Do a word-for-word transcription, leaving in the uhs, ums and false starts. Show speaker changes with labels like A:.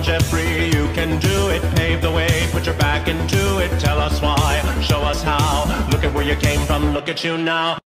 A: on, Jeffrey, you can do it. Pave the way, put your back into it. Tell us why, show us how. Look at where you came from, look at you now.